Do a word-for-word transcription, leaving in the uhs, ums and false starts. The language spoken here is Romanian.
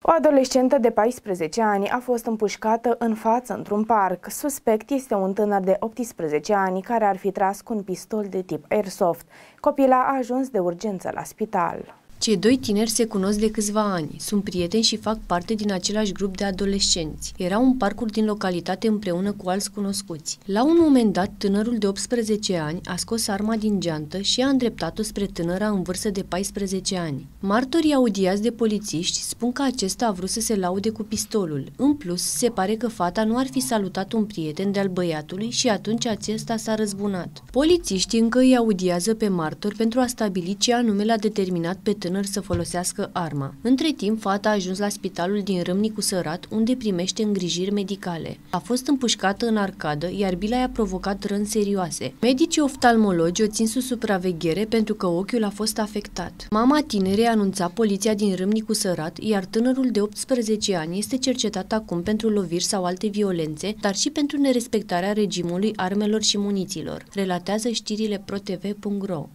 O adolescentă de paisprezece ani a fost împușcată în față într-un parc. Suspect este un tânăr de optsprezece ani care ar fi tras cu un pistol de tip airsoft. Copila a ajuns de urgență la spital. Cei doi tineri se cunosc de câțiva ani, sunt prieteni și fac parte din același grup de adolescenți. Erau în parcuri din localitate împreună cu alți cunoscuți. La un moment dat, tânărul de optsprezece ani a scos arma din geantă și a îndreptat-o spre tânăra în vârstă de paisprezece ani. Martorii audiați de polițiști spun că acesta a vrut să se laude cu pistolul. În plus, se pare că fata nu ar fi salutat un prieten de-al băiatului și atunci acesta s-a răzbunat. Polițiștii încă îi audiază pe martori pentru a stabili ce anume l-a determinat pe tânăr să folosească arma. Între timp, fata a ajuns la spitalul din Râmnicu Sărat, unde primește îngrijiri medicale. A fost împușcată în arcadă, iar bila i-a provocat răni serioase. Medicii oftalmologi o țin sub supraveghere pentru că ochiul a fost afectat. Mama tinerei a anunțat poliția din Râmnicu Sărat, iar tânărul de optsprezece ani este cercetat acum pentru loviri sau alte violențe, dar și pentru nerespectarea regimului armelor și muniților, relatează știrile pro t v punct ro.